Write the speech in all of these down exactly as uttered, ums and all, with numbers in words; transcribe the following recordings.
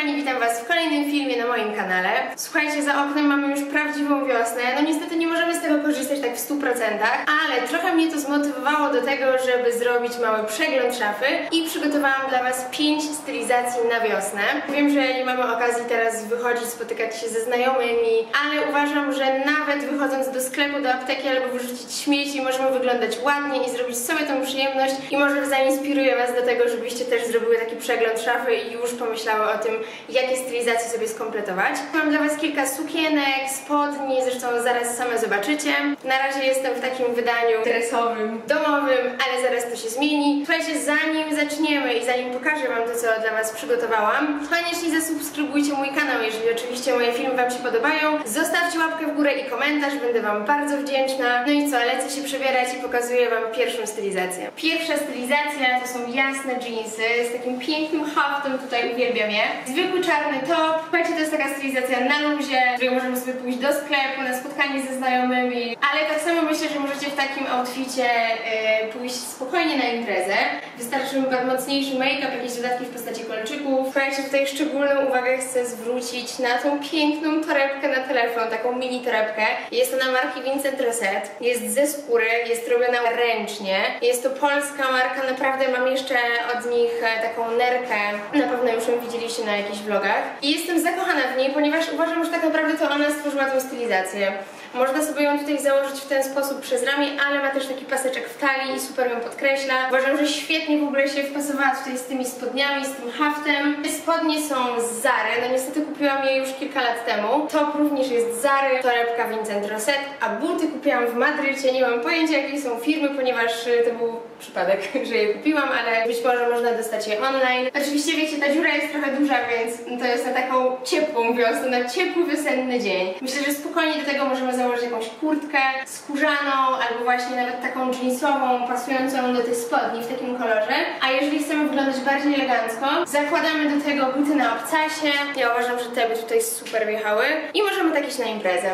kochani, witam was w kolejnym filmie na moim kanale. Słuchajcie, za oknem mamy już prawdziwą wiosnę. No niestety nie możemy z tego korzystać tak w stu procentach, ale trochę mnie to zmotywowało do tego, żeby zrobić mały przegląd szafy i przygotowałam dla was pięć stylizacji na wiosnę. Wiem, że nie mamy okazji teraz wychodzić, spotykać się ze znajomymi, ale uważam, że nawet wychodząc do sklepu, do apteki albo wyrzucić śmieci, możemy wyglądać ładnie i zrobić sobie tą przyjemność i może zainspiruję was do tego, żebyście też zrobiły taki przegląd szafy i już pomyślały o tym, jakie stylizacje sobie skompletować. Mam dla was kilka sukienek, spodni, zresztą zaraz same zobaczycie. Na razie jestem w takim wydaniu dresowym, domowym, ale zaraz to się zmieni. Słuchajcie, zanim zaczniemy i zanim pokażę wam to, co dla was przygotowałam, koniecznie zasubskrybujcie mój kanał, jeżeli oczywiście moje filmy wam się podobają. Zostawcie łapkę w górę i komentarz, będę wam bardzo wdzięczna. No i co, lecę się przebierać i pokazuję wam pierwszą stylizację. Pierwsza stylizacja to są jasne jeansy z takim pięknym haftem, tutaj uwielbiam je. Zwykły czarny top. Słuchajcie, to jest taka stylizacja na luzie, w której możemy sobie pójść do sklepu, na spotkanie ze znajomymi, ale tak samo myślę, że możecie w takim outficie yy, pójść spokojnie na imprezę. Wystarczy wam mocniejszy make-up, jakieś dodatki w postaci kolczyków. Słuchajcie, tutaj szczególną uwagę chcę zwrócić na tą piękną torebkę na telefon, taką mini torebkę. Jest ona marki Vincent Roset, jest ze skóry, jest robiona ręcznie. Jest to polska marka, naprawdę mam jeszcze od nich taką nerkę, na pewno już ją widzieliście na jakichś vlogach. I jestem zakochana w niej, ponieważ uważam, że tak naprawdę to ona stworzyła tą stylizację. Można sobie ją tutaj założyć w ten sposób przez ramię, ale ma też taki paseczek w talii i super ją podkreśla. Uważam, że świetnie w ogóle się wpasowała tutaj z tymi spodniami, z tym haftem. Te spodnie są z Zary, no niestety kupiłam je już kilka lat temu. Top również jest z Zary, torebka Vincent Roset, a buty kupiłam w Madrycie. Nie mam pojęcia, jakiej są firmy, ponieważ to był przypadek, że je kupiłam, ale być może można dostać je online. Oczywiście wiecie, ta dziura jest trochę duża, więc to jest na taką ciepłą wiosnę, na ciepły wiosenny dzień. Myślę, że spokojnie do tego możemy założyć jakąś kurtkę skórzaną, albo właśnie nawet taką jeansową, pasującą do tych spodni w takim kolorze. A jeżeli chcemy wyglądać bardziej elegancko, zakładamy do tego buty na obcasie. Ja uważam, że te by tutaj super wjechały i możemy tak iść na imprezę.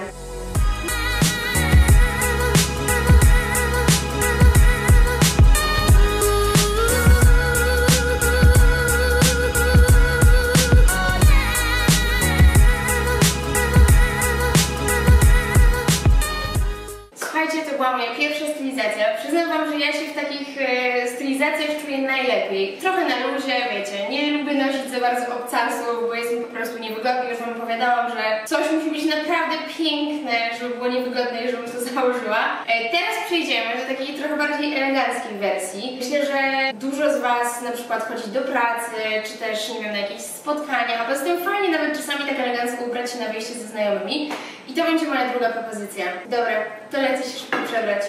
To była moja pierwsza stylizacja. Przyznam wam, że ja się w takich e, stylizacjach czuję najlepiej. Trochę na luzie, wiecie, nie lubię nosić za bardzo obcasów, bo jest mi po prostu niewygodnie. Już wam opowiadałam, że coś musi być naprawdę piękne, żeby było niewygodne i żebym to założyła. E, teraz przejdziemy do takiej trochę bardziej eleganckiej wersji. Myślę, że dużo z was na przykład chodzi do pracy, czy też, nie wiem, na jakieś spotkania, a poza tym fajnie nawet czasami tak elegancko ubrać się na wyjście ze znajomymi. I to będzie moja druga propozycja. Dobra, to lecę się szybko przebrać.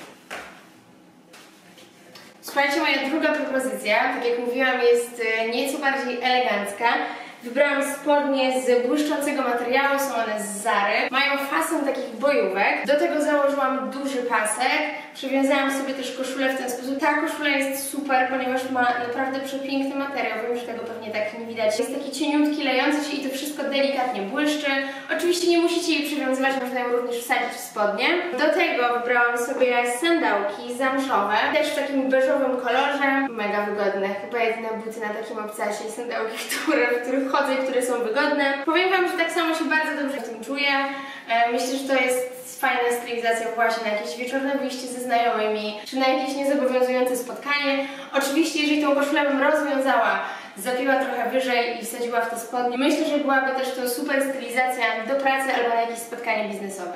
Słuchajcie, moja druga propozycja, tak jak mówiłam, jest nieco bardziej elegancka. Wybrałam spodnie z błyszczącego materiału, są one z Zary. Mają fason takich bojówek. Do tego założyłam duży pasek. Przywiązałam sobie też koszulę w ten sposób. Ta koszula jest super, ponieważ ma naprawdę przepiękny materiał. Wiem, że tego pewnie tak nie widać. Jest taki cieniutki, lejący się i to wszystko delikatnie błyszczy. Oczywiście nie musicie jej przywiązywać, można ją również wsadzić w spodnie. Do tego wybrałam sobie sandałki zamszowe, też w takim beżowym kolorze. Mega wygodne. Chyba jedyne buty na takim obcasie i sandałki, które, w których chodzę i które są wygodne. Powiem wam, że tak samo się bardzo dobrze w tym czuję. Myślę, że to jest fajna stylizacja właśnie na jakieś wieczorne wyjście ze znajomymi, czy na jakieś niezobowiązujące spotkanie. Oczywiście, jeżeli tą koszulę bym rozwiązała, zapięła trochę wyżej i wsadziła w te spodnie, myślę, że byłaby też to super stylizacja do pracy albo na jakieś spotkanie biznesowe.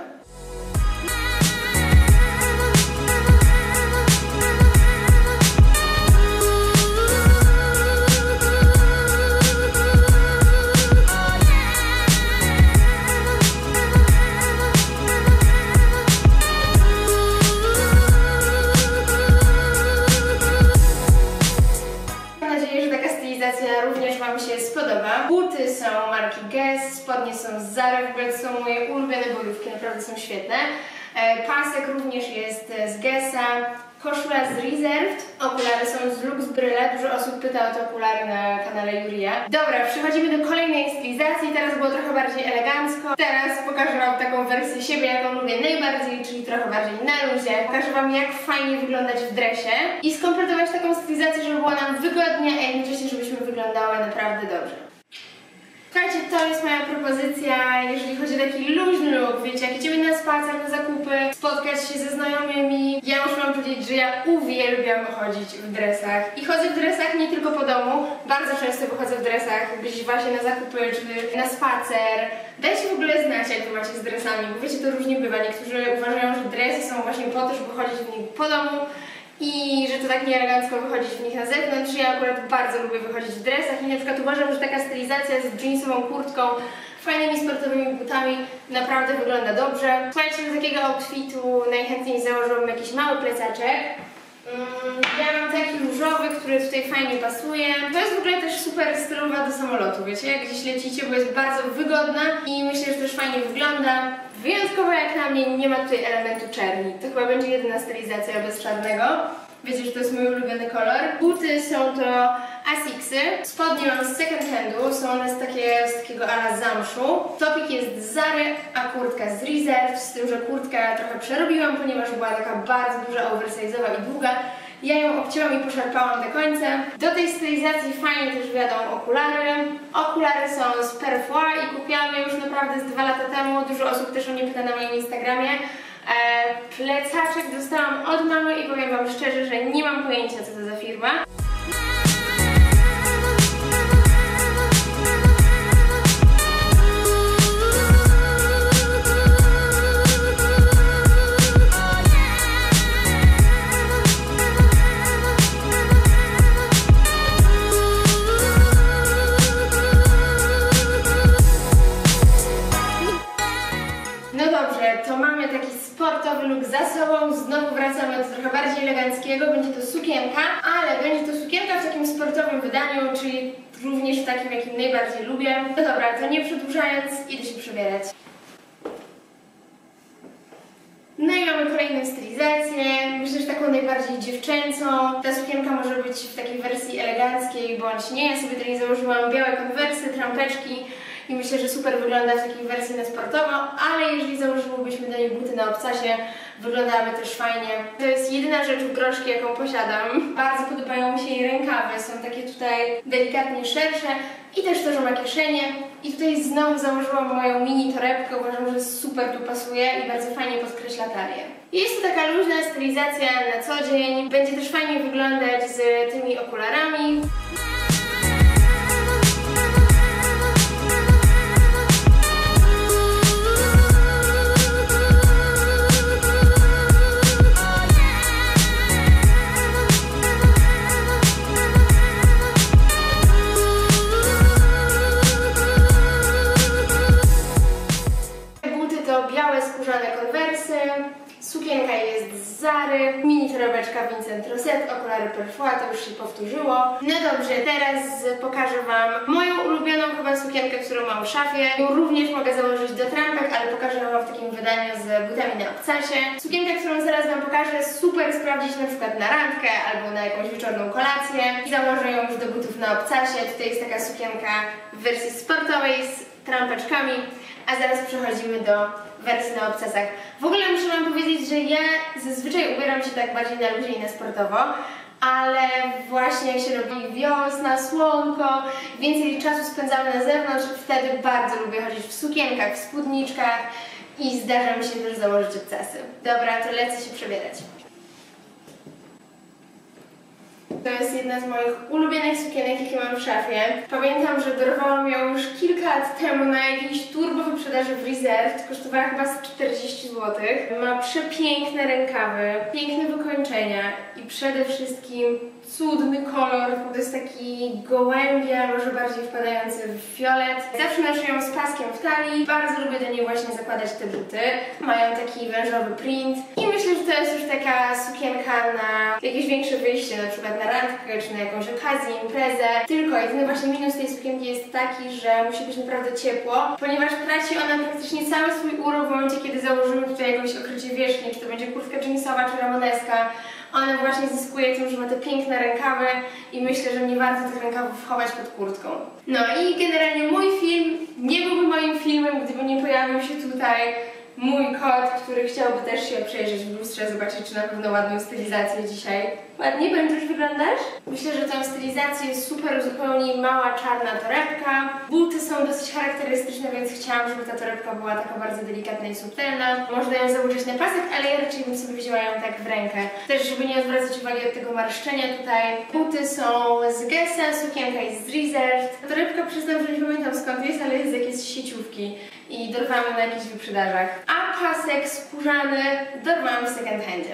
Również wam się spodoba. Buty są marki Guess, spodnie są z Zary, w ogóle to są moje ulubione bojówki, naprawdę są świetne. Pasek również jest z Guessa, koszula z Reserved, okulary są z Lux Brille, dużo osób pyta o te okulary na kanale Jurija. Dobra, przechodzimy do kolejnej stylizacji, teraz było trochę bardziej elegancko. Teraz pokażę wam taką wersję siebie, jaką lubię najbardziej, czyli trochę bardziej na luzie. Pokażę wam, jak fajnie wyglądać w dresie i skompletować taką stylizację, żeby było nam wygodnie, a jednocześnie żebyśmy wyglądały naprawdę dobrze. Słuchajcie, to jest moja propozycja, jeżeli chodzi o taki luźny look, wiecie, jak idziemy na spacer, na zakupy, spotkać się ze znajomymi. Ja muszę wam powiedzieć, że ja uwielbiam chodzić w dresach. I chodzę w dresach nie tylko po domu, bardzo często wychodzę w dresach, gdzieś właśnie na zakupy czy na spacer. Dajcie w ogóle znać, jak wy macie z dresami, bo wiecie, to różnie bywa. Niektórzy uważają, że dresy są właśnie po to, żeby chodzić w nich po domu i że to tak nieelegancko wychodzić w nich na zewnątrz. Ja akurat bardzo lubię wychodzić w dresach i na przykład uważam, że taka stylizacja z jeansową kurtką, fajnymi sportowymi butami naprawdę wygląda dobrze. Słuchajcie, do takiego outfitu najchętniej założyłam jakiś mały plecaczek. Ja mam taki różowy, który tutaj fajnie pasuje. To jest w ogóle też super stylowa do samolotu, wiecie, jak gdzieś lecicie, bo jest bardzo wygodna i myślę, że też fajnie wygląda. Wyjątkowo jak na mnie nie ma tutaj elementu czerni. To chyba będzie jedyna stylizacja bez czarnego. Wiecie, że to jest mój ulubiony kolor. Buty są to Asicsy. Spodnie mam z second handu, są one z, takie, z takiego ala zamszu. Topik jest z Zary, a kurtka z Reserve, z tym, że kurtkę trochę przerobiłam, ponieważ była taka bardzo duża, oversize'owa i długa. Ja ją obcięłam i poszarpałam do końca. Do tej stylizacji fajnie też wjadą okulary. Okulary są z Perfua i kupiłam je już naprawdę z dwa lata temu. Dużo osób też o nie pyta na moim Instagramie. E, plecaczek dostałam od mamy i powiem wam szczerze, że nie mam pojęcia, co to za firma. Sportowy look za sobą, znowu wracamy do trochę bardziej eleganckiego, będzie to sukienka, ale będzie to sukienka w takim sportowym wydaniu, czyli również w takim, jakim najbardziej lubię. No dobra, to nie przedłużając, idę się przebierać. No i mamy kolejną stylizację, myślę, że taką najbardziej dziewczęcą. Ta sukienka może być w takiej wersji eleganckiej bądź nie. Ja sobie tutaj założyłam białe konwersy, trampeczki i myślę, że super wygląda w takiej wersji na sportowo, ale jeżeli założyłybyśmy do niej buty na obcasie, wyglądałaby też fajnie. To jest jedyna rzecz w groszki, jaką posiadam. Bardzo podobają mi się jej rękawy, są takie tutaj delikatnie szersze i też to, że ma kieszenie. I tutaj znowu założyłam moją mini torebkę, uważam, że super tu pasuje i bardzo fajnie podkreśla talię. Jest to taka luźna stylizacja na co dzień, będzie też fajnie wyglądać z tymi okularami. Białe skórzane konwersy, sukienka jest z Zary, mini torebeczka Vincent Rosset, okulary Perfua, to już się powtórzyło. No dobrze, teraz pokażę wam moją ulubioną chyba sukienkę, którą mam w szafie. Ją również mogę założyć do trampek, ale pokażę wam w takim wydaniu z butami na obcasie. Sukienkę, którą zaraz wam pokażę, super sprawdzić na przykład na randkę albo na jakąś wieczorną kolację i założę ją już do butów na obcasie. Tutaj jest taka sukienka w wersji sportowej z trampeczkami, a zaraz przechodzimy do wersji na obcasach. W ogóle muszę wam powiedzieć, że ja zazwyczaj ubieram się tak bardziej na luźniej, na sportowo, ale właśnie jak się robi wiosna, słonko, więcej czasu spędzamy na zewnątrz, wtedy bardzo lubię chodzić w sukienkach, w spódniczkach i zdarza mi się też założyć obcasy. Dobra, to lecę się przebierać. To jest jedna z moich ulubionych sukienek, jakie mam w szafie. Pamiętam, że dorwałam ją już kilka lat temu na jakiejś turbo wyprzedaży w Reserve. Kosztowała chyba z czterdzieści złotych. Ma przepiękne rękawy, piękne wykończenia i przede wszystkim cudny kolor. To jest taki gołębia, może bardziej wpadający w fiolet. Zawsze noszę ją z paskiem w talii. Bardzo lubię do niej właśnie zakładać te buty. Mają taki wężowy print i myślę, że to jest już taka sukienka na jakieś większe wyjście, na przykład na randkę czy na jakąś okazję, imprezę. Tylko jedyny właśnie minus tej sukienki jest taki, że musi być naprawdę ciepło, ponieważ traci ona praktycznie cały swój urok w momencie, kiedy założymy tutaj jakąś okrycie wierzchnie, czy to będzie kurtka jeansowa, czy ramoneska. Ona właśnie zyskuje tym, że ma te piękne rękawy i myślę, że nie warto tych rękawów chować pod kurtką. No i generalnie mój film nie byłby moim filmem, gdyby nie pojawił się tutaj mój kot, który chciałby też się przejrzeć w lustrze, zobaczyć, czy na pewno ładną stylizację dzisiaj. Ładnie, Bęczuś, wyglądasz? Myślę, że tę stylizację super uzupełni mała czarna torebka. Buty są dosyć charakterystyczne, więc chciałam, żeby ta torebka była taka bardzo delikatna i subtelna. Można ją założyć na pasek, ale ja raczej bym sobie wzięła ją tak w rękę. Też, żeby nie odwracać uwagi od tego marszczenia tutaj. Buty są z Guessa, sukienka jest z Reserved. Torebka, przyznam, że nie pamiętam skąd jest, ale jest z jakiejś sieciówki i dorwałam ją na jakichś wyprzedażach. A pasek skórzany dorwałam w second handzie.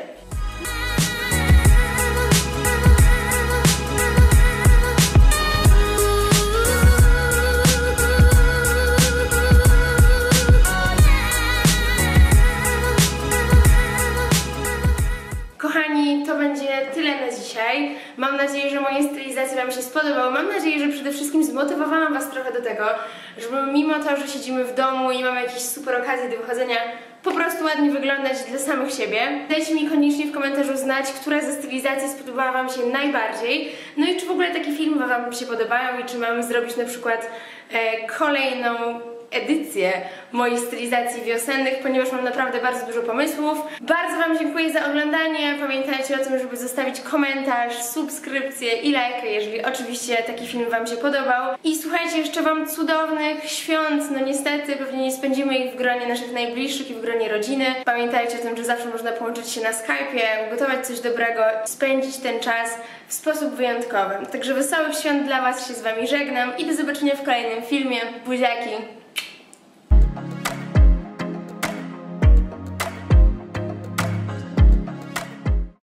Kochani, to będzie tyle na dzisiaj. Mam nadzieję, że moje stylizacje Wam się spodobały. Mam nadzieję, że przede wszystkim zmotywowałam Was trochę do tego, żeby mimo to, że siedzimy w domu i mamy jakieś super okazje do wychodzenia, po prostu ładnie wyglądać dla samych siebie. Dajcie mi koniecznie w komentarzu znać, która ze stylizacji spodobała Wam się najbardziej. No i czy w ogóle takie filmy Wam się podobają i czy mamy zrobić na przykład e, kolejną edycję moich stylizacji wiosennych, ponieważ mam naprawdę bardzo dużo pomysłów. Bardzo Wam dziękuję za oglądanie. Pamiętajcie o tym, żeby zostawić komentarz, subskrypcję i lajkę, jeżeli oczywiście taki film Wam się podobał. I słuchajcie, jeszcze Wam cudownych świąt. No niestety pewnie nie spędzimy ich w gronie naszych najbliższych i w gronie rodziny. Pamiętajcie o tym, że zawsze można połączyć się na Skype'ie, ugotować coś dobrego, spędzić ten czas w sposób wyjątkowy. Także wesołych świąt dla Was, się z Wami żegnam i do zobaczenia w kolejnym filmie. Buziaki!